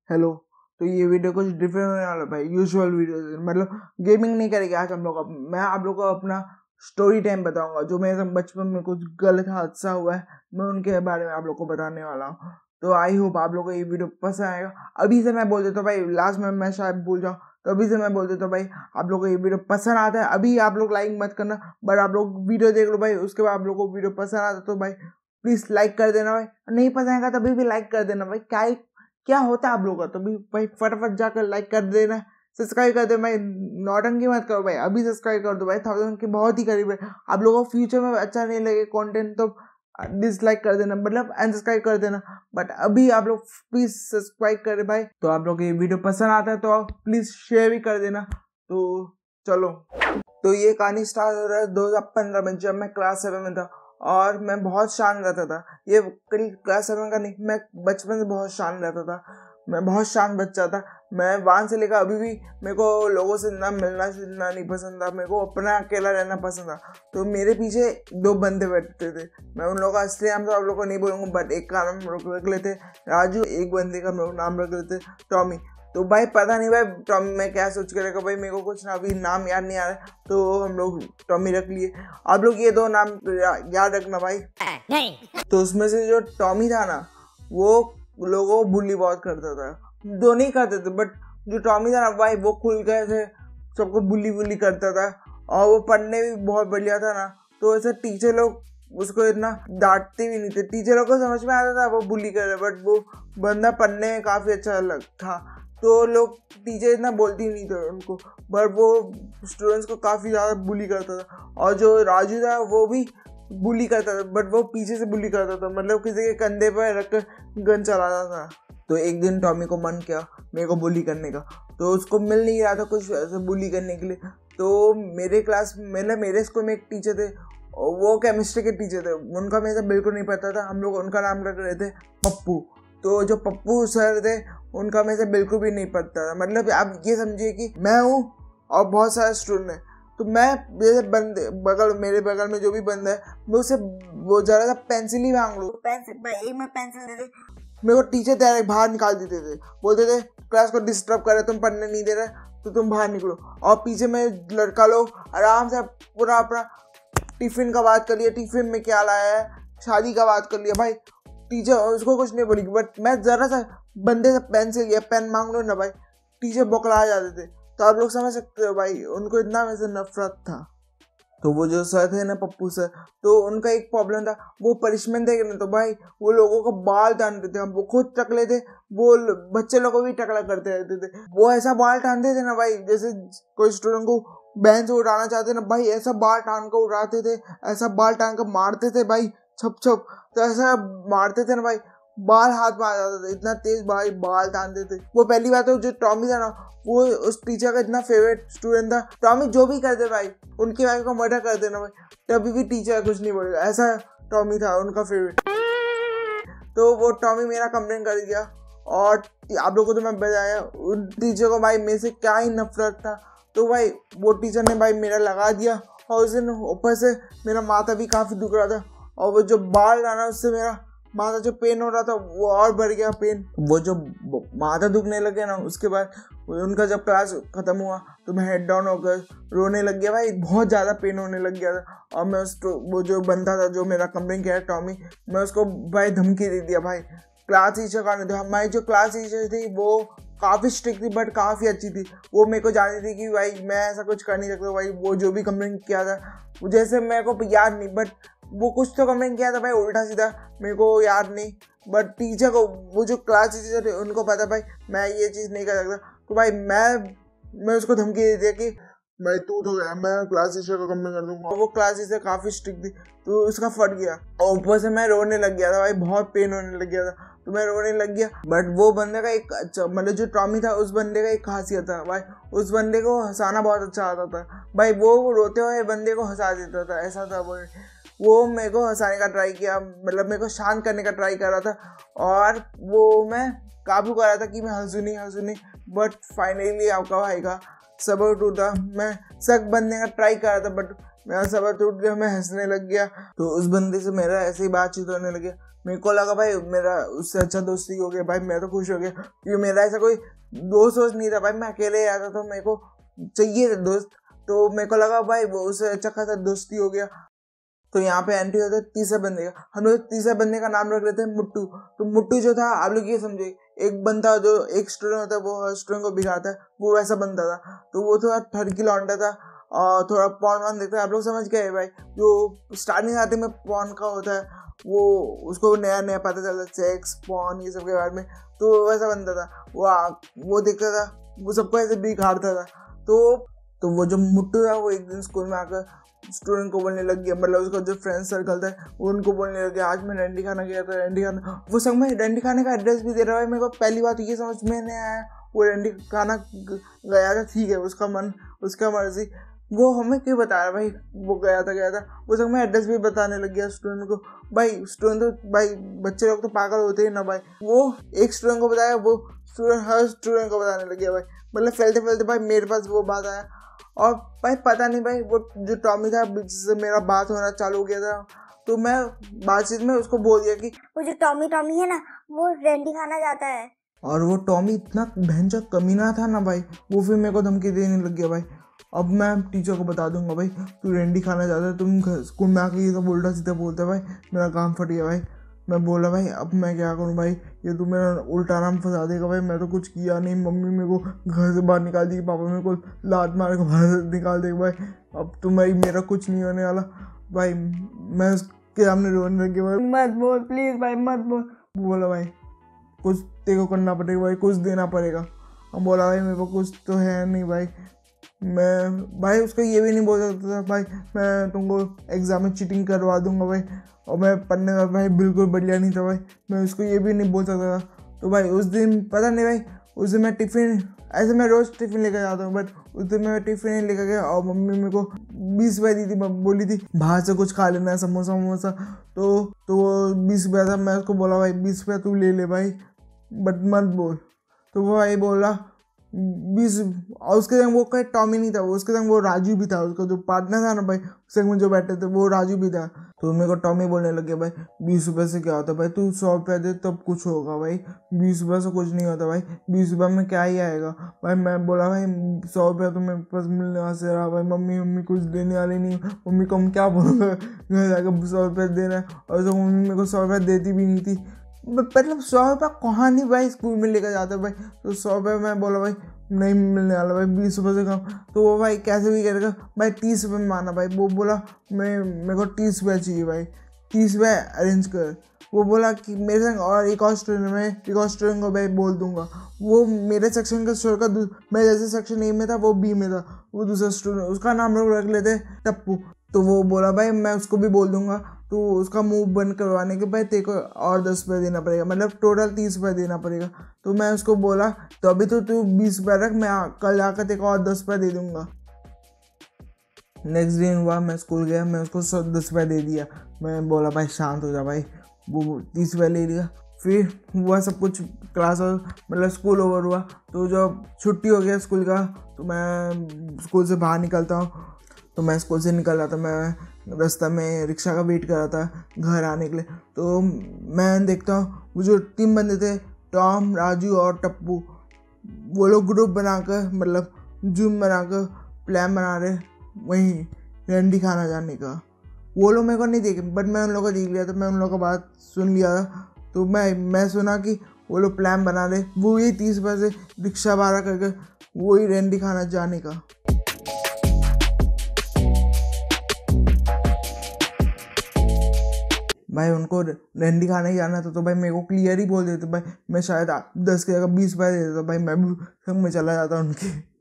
Hello. तो ये video कुछ डिफरेंट होने वाला भाई, यूजुअल वीडियो मतलब गेमिंग नहीं करेंगे आज हम लोग। मैं आप लोग को अपना स्टोरी टाइम बताऊंगा, जो मेरे बचपन में कुछ गलत हादसा हुआ है, मैं उनके बारे में आप लोग को बताने वाला हूँ। तो आई होप आप लोग को ये वीडियो पसंद आएगा। अभी से मैं बोल देता हूँ भाई, लास्ट में मैं शायद भूल जाऊँ, तो अभी से मैं बोल देता हूँ भाई, आप लोग को ये वीडियो पसंद आता है अभी आप लोग लाइक मत करना, बट आप लोग वीडियो देख लो भाई, उसके बाद आप लोग को वीडियो पसंद आता तो भाई प्लीज लाइक कर देना भाई। नहीं पसंद आएगा तभी भी लाइक कर देना भाई, क्या होता है आप लोगों का, तो भी भाई फटाफट जाकर लाइक कर देना, सब्सक्राइब कर दे भाई, नौटंकी मत करो भाई, अभी सब्सक्राइब कर दो भाई, 1000 के बहुत ही करीब है। आप लोगों को फ्यूचर में अच्छा नहीं लगे कंटेंट तो डिसलाइक कर देना, मतलब अनसब्सक्राइब कर देना, बट अभी आप लोग प्लीज सब्सक्राइब करें भाई। तो आप लोग ये वीडियो पसंद आता है तो प्लीज शेयर भी कर देना। तो चलो, तो ये कहानी स्टार्ट हो रहा है 2015 में, जब मैं क्लास 7 में था और मैं बहुत शांत रहता था। ये क्लास 7 का नहीं, मैं बचपन से बहुत शांत रहता था, मैं बहुत शांत बच्चा था। मैं वहाँ से लेकर अभी भी मेरे को लोगों से ना मिलना जुलना नहीं पसंद था, मेरे को अपना अकेला रहना पसंद था। तो मेरे पीछे 2 बंदे बैठते थे, मैं उन लोगों का असली नाम तो आप लोगों को नहीं बोलूँगा, बट एक का नाम रख लेते राजू, एक बंदे का नाम रख लेते टॉमी। तो भाई पता नहीं भाई टॉमी में क्या सोच कर रखा भाई, मेरे को कुछ ना अभी नाम याद नहीं आ रहा है, तो हम लोग टॉमी रख लिए। आप लोग ये 2 नाम याद रखना भाई। नहीं। तो उसमें से जो टॉमी था ना, वो लोगों को बुली बहुत करता था, दो नहीं करते थे, बट जो टॉमी था ना भाई, वो खुल गए थे, सबको बुली करता था, और वो पढ़ने भी बहुत बढ़िया था ना, तो ऐसे टीचर लोग उसको इतना डांटते भी नहीं थे, टीचर लोग को समझ में आता था वो बुली कर रहे, बट वो बंदा पढ़ने में काफ़ी अच्छा था, तो लोग टीचर इतना बोलती नहीं थे उनको, बट वो स्टूडेंट्स को काफ़ी ज़्यादा बुली करता था। और जो राजू था वो भी बुली करता था, बट वो पीछे से बुली करता था, मतलब किसी के कंधे पर रखकर गन चलाता था। तो एक दिन टॉमी को मन किया मेरे को बुली करने का, तो उसको मिल नहीं रहा था कुछ ऐसे बुली करने के लिए। तो मेरे क्लास मतलब मेरे स्कूल में एक टीचर थे, वो केमिस्ट्री के टीचर थे, उनका मेरे से बिल्कुल नहीं पता था, हम लोग उनका नाम रख रहे थे पप्पू। तो जो पप्पू सर थे उनका मेरे से बिल्कुल भी नहीं पता था, मतलब आप ये समझिए कि मैं हूँ और बहुत सारे स्टूडेंट हैं, तो मैं जैसे बंदे मेरे बगल में जो भी बंदा है, मैं उससे वो जरा सा पेंसिल ही मांग लूँ, पेंसिल दे दे, मेरे को टीचर डायरेक्ट बाहर निकाल देते थे, बोलते थे क्लास को डिस्टर्ब कर रहे, तुम पढ़ने नहीं दे रहे तो तुम बाहर निकलो। और पीछे में लड़का लोग आराम से पूरा अपना टिफिन का बात कर लिया, टिफिन में क्या लाया है, शादी का बात कर लिया भाई, टीचर उसको कुछ नहीं बोलेगी, बट मैं जरा सा बंदे से पेंसिल या पेन मांग लो ना भाई, टीचर बौखला जाते थे। तो आप लोग समझ सकते हो भाई, उनको इतना मेरे से नफरत था। तो वो जो सर थे ना पप्पू सर, तो उनका एक प्रॉब्लम था, वो पनिशमेंट देंगे ना तो भाई वो लोगों को बाल टानते थे, वो खुद टकले थे, वो बच्चे लोगों को भी टकला करते रहते थे, वो ऐसा बाल टानते थे ना भाई, जैसे कोई स्टूडेंट को बैंच से उठाना चाहते ना भाई, ऐसा बाल टान कर उठाते थे, ऐसा बाल टान कर मारते थे भाई, छप छप, तो ऐसा मारते थे ना भाई, बाल हाथ में आ जाते थे, इतना तेज भाई बाल टानते थे। वो पहली बात तो जो टॉमी था ना, वो उस टीचर का इतना फेवरेट स्टूडेंट था, टॉमी जो भी कर दे भाई, उनकी वाइफ को मर्डर कर देना भाई, तभी भी टीचर कुछ नहीं बोलेगा, ऐसा टॉमी था उनका फेवरेट। तो वो टॉमी मेरा कंप्लेन कर दिया, और आप लोगों को तो मैं बताया उन टीचर को भाई मेरे से क्या ही नफरत था, तो भाई वो टीचर ने भाई मेरा लगा दिया, और उस दिन ऊपर से मेरा माथा भी काफ़ी दुख रहा था, और वो जो बाल था ना उससे मेरा माथा जो पेन हो रहा था वो और बढ़ गया पेन। वो जो माथा दुखने लगे ना, उसके बाद उनका जब क्लास ख़त्म हुआ तो मैं हेड डाउन होकर रोने लग गया भाई, बहुत ज़्यादा पेन होने लग गया था। और मैं उसको वो जो बंदा था जो मेरा कंप्लेन किया टॉमी, मैं उसको भाई धमकी दे दिया भाई, क्लास टीचर का नहीं था। हमारी जो क्लास टीचर थी वो काफ़ी स्ट्रिक्ट थी, बट काफ़ी अच्छी थी, वो मेरे को जानती थी कि भाई मैं ऐसा कुछ कर नहीं सकता भाई। वो जो भी कंप्लेन किया था, जैसे मेरे को याद नहीं, बट वो कुछ तो कंप्लेन किया था भाई उल्टा सीधा, मेरे को याद नहीं, बट टीचर को, वो जो क्लास टीचर थे उनको पता भाई मैं ये चीज़ नहीं कर सकता, तो भाई मैं उसको धमकी दे दिया कि भाई तू तो गया, मैं क्लास टीचर को कंप्लेन कर दूंगा। वो क्लास टीचर काफ़ी स्ट्रिक्ट थी, तो उसका फट गया, और ऊपर से मैं रोने लग गया था भाई, बहुत पेन होने लग गया था, तो मैं रोने लग गया। बट वो बंदे का एक अच्छा, मतलब जो टॉमी था उस बंदे का एक खासियत था भाई, उस बंदे को हंसाना बहुत अच्छा आता था भाई, वो रोते हुए बंदे को हंसा देता था, ऐसा था वो मेरे को हंसाने का ट्राई किया, मतलब मेरे को शांत करने का ट्राई कर रहा था, और वो मैं काबू कर रहा था कि मैं हंसू नहीं, बट फाइनली आपका भाई का सब्र टूटा, मैं सख्त बनने का ट्राई कर रहा था, बट मेरा सब्र टूट गया, मैं हंसने लग गया। तो उस बंदे से मेरा ऐसे ही बातचीत होने लग गया, मेरे को लगा भाई मेरा उससे अच्छा दोस्ती हो गया भाई, मैं तो खुश हो गया क्योंकि मेरा ऐसा कोई दोस्त नहीं था भाई, मैं अकेले आता था, मेरे को चाहिए था दोस्त, तो मेरे को लगा भाई वो उससे अच्छा खासा दोस्ती हो गया। तो यहाँ पे एंट्री होता है तीसरे बंदे का, हम लोग तीसरे बंदे का नाम रख लेते हैं मुट्टू। तो मुट्टू जो था, आप लोग ये समझे, एक बंदा जो एक स्टूडेंट होता है वो हर स्टूडेंट को बिगाड़ता है, वो वैसा बंदा था। तो वो थोड़ा ठरकी लौंडा था और थोड़ा पॉर्न वॉर्न देखता है, आप लोग समझ गए भाई, जो स्टार्टिंग में पॉर्न का होता है, वो उसको नया नया पता चलता है, सेक्स पॉर्न ये सब के बारे में। तो वैसा बंदा था, वो देखता था, वो सबको ऐसे बिगाड़ता था। तो वो जो मुट्टू था वो एक दिन स्कूल में आकर स्टूडेंट को बोलने लग गया, मतलब उसका जो फ्रेंड सर्कल था वो उनको बोलने लग गया, आज मैं डंडी खाना गया था, डंडी खाना। वो संग में डंडी खाने का एड्रेस भी दे रहा है। मेरे को पहली बात ये समझ में नहीं आया, वो डंडी खाना गया था, ठीक है, उसका मन उसका मर्जी, वो हमें क्यों बता रहा भाई, वो गया था। वो संग में एड्रेस भी बताने लग गया स्टूडेंट को। भाई स्टूडेंट तो भाई बच्चे लोग तो पागल होते हैं ना भाई, वो एक स्टूडेंट को बताया, वो स्टूडेंट हर स्टूडेंट को बताने लग गया भाई। मतलब फैलते फैलते भाई मेरे पास वो बात आया। और भाई पता नहीं भाई, वो जो टॉमी था जिससे मेरा बात होना चालू हो गया था, तो मैं बातचीत में उसको बोल दिया कि वो जो टॉमी है ना, वो डंडी खाना जाता है। और वो टॉमी इतना भयंकर कमीना था ना भाई, वो फिर मेरे को धमकी देने लग गया भाई। अब मैं टीचर को बता दूंगा भाई, तू डंडी खाना चाहता है, तुम स्कूल में आके ये सब उल्टा सीधा बोलते भाई, मेरा काम फट गया भाई। मैं बोला भाई अब मैं क्या करूं भाई, ये तू मेरा उल्टा नाम फंसा देगा भाई, मैं तो कुछ किया नहीं, मम्मी मेरे को घर से बाहर निकाल दी, पापा मेरे को लात मार के बाहर निकाल देगा भाई, अब तो भाई मेरा कुछ नहीं होने वाला भाई। मैं उसके सामने रोने लग गया भाई, मत बोल प्लीज़ भाई मत बोल। बोला भाई कुछ तेरे को करना पड़ेगा भाई, कुछ देना पड़ेगा। अब बोला भाई मेरे को कुछ तो है नहीं भाई, मैं भाई उसको ये भी नहीं बोल सकता था भाई मैं तुमको एग्ज़ाम में चीटिंग करवा दूंगा भाई, और मैं पढ़ने में भाई बिल्कुल बढ़िया नहीं था भाई, मैं उसको ये भी नहीं बोल सकता था। तो भाई उस दिन पता नहीं भाई, उस दिन मैं टिफ़िन, ऐसे मैं रोज़ टिफ़िन लेकर जाता हूँ, बट उस दिन मैं टिफ़िन नहीं लेकर गया और मम्मी मेरे को 20 रुपये दी थी, बोली थी बाहर से कुछ खा लेना है, समोसा वमोसा। तो वो 20 रुपया था, मैं उसको बोला भाई 20 रुपया तू ले ले भाई, बट मत बोल। तो वो भाई बोला 20, और उसके संग वो कोई टॉमी नहीं था, वो उसके संग वो राजू भी था, उसका जो पार्टनर था ना भाई, उसके संग में जो बैठे थे वो राजू भी था। तो मेरे को टॉमी बोलने लगे भाई 20 रुपये से क्या होता है भाई, तू 100 रुपये दे तब कुछ होगा भाई, 20 रुपये से कुछ नहीं होता भाई, 20 रुपये में क्या ही आएगा भाई। मैं बोला भाई 100 रुपया तो मेरे पास मिलने वाला से रहा भाई, मम्मी कुछ देने वाली नहीं, मम्मी को हम क्या बोलूँगा, घर जाकर 100 रुपये देना है, और तो मम्मी मेरे को 100 रुपये देती भी नहीं थी, मतलब 100 रुपये कहाँ नहीं भाई स्कूल में लेकर जाते भाई। तो 100 रुपये मैं बोला भाई नहीं मिलने वाला भाई, 20 रुपये से कम। तो वो भाई कैसे भी करेगा भाई 30 रुपये में माना भाई, वो बोला मेरे को 30 रुपये चाहिए भाई, 30 रुपये अरेंज कर। वो बोला कि मेरे संग और एक और स्टूडेंट को भाई बोल दूंगा, वो मेरे सेक्शन का छोड़कर मैं जैसे सेक्शन ए में था वो बी में था, वो दूसरा स्टूडेंट, उसका नाम लोग रख लेते टप्पू। तो वो बोला भाई मैं उसको भी बोल दूंगा, तो उसका मुंह बंद करवाने के भाई तेरे को और 10 रुपये देना पड़ेगा, मतलब टोटल 30 रुपये देना पड़ेगा। तो मैं उसको बोला तो अभी तो तू 20 रुपये रख, मैं कल आकर तेरे को और 10 रुपये दे दूंगा। नेक्स्ट दिन हुआ, मैं स्कूल गया, मैं उसको 10 रुपये दे दिया, मैं बोला भाई शांत हो जा भाई, वो 30 रुपये ले लिया। फिर हुआ सब कुछ, क्लास मतलब स्कूल ओवर हुआ, तो जब छुट्टी हो गया स्कूल का, तो मैं स्कूल से बाहर निकलता हूँ। तो मैं स्कूल से निकल रहा था, मैं रास्ता में रिक्शा का वेट कर रहा था घर आने के लिए। तो मैं देखता हूँ वो जो 3 बंदे थे, टॉम, राजू और टप्पू, वो लोग ग्रुप बनाकर, मतलब जूम बनाकर प्लान बना रहे वहीं डंडी खाना जाने का। वो लोग मेरे को नहीं देखे, बट मैं उन लोगों को देख लिया था, मैं उन लोगों का बात सुन लिया था। तो मैं सुना कि वो लोग प्लान बना रहे, वो ये 30 रुपये से रिक्शा भाड़ा करके वही डंडी खाना जाने का। भाई उनको डंडी खाने जाना था, तो भाई मेरे को क्लियर ही बोल देते भाई, मैं शायद 10 के जगह 20 रुपये दे देता भाई, मैं भी संग में चला जाता उनके।